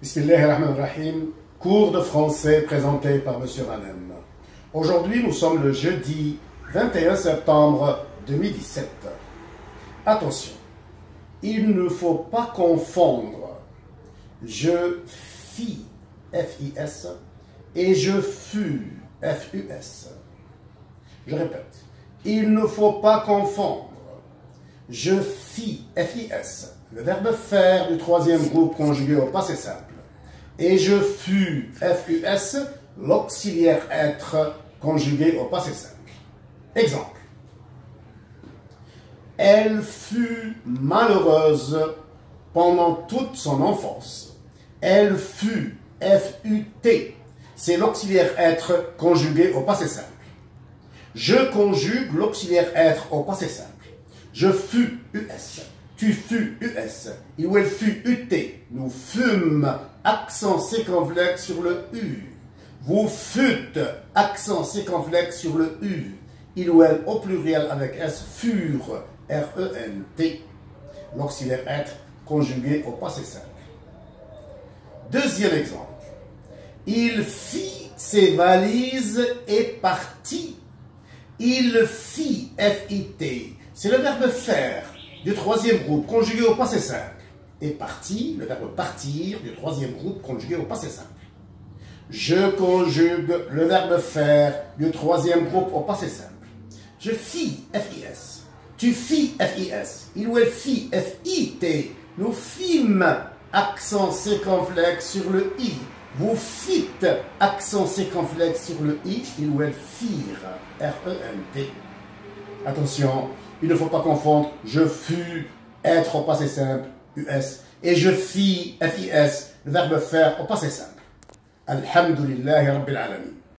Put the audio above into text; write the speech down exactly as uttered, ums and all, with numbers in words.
Bismillahirrahmanirrahim, cours de français présenté par Monsieur Hanem. Aujourd'hui, nous sommes le jeudi vingt et un septembre deux mille dix-sept. Attention, il ne faut pas confondre je fis, F I S, et je fus, F U S. Je répète, il ne faut pas confondre je fis, F I S, le verbe faire du troisième groupe conjugué au passé simple, et je fus, F U S, l'auxiliaire être conjugué au passé simple. Exemple. Elle fut malheureuse pendant toute son enfance. Elle fut, F U T, c'est l'auxiliaire être conjugué au passé simple. Je conjugue l'auxiliaire être au passé simple. Je fus, U S. Tu fus, U S. Il ou elle fut, U T. Nous fûmes, accent circonflexe sur le U. Vous fûtes, accent circonflexe sur le U. Il ou elle au pluriel avec S, furent, R E N T. L'auxiliaire être conjugué au passé simple. Deuxième exemple. Il fit ses valises et partit. Il fit, F I T. C'est le verbe faire du troisième groupe conjugué au passé simple. Et parti, le verbe partir du troisième groupe conjugué au passé simple. Je conjugue le verbe faire du troisième groupe au passé simple. Je fis, F I S. Tu fis, F I S. Il ou elle fit, F I T. Nous fîmes, accent circonflexe sur le I. Vous fîtes, accent circonflexe sur le I. Il ou elle firent, R E N T. Attention, il ne faut pas confondre je fus, être au passé simple, U S, et je fis, F I S, le verbe faire au passé simple. Alhamdulillahi Rabbil Alamin.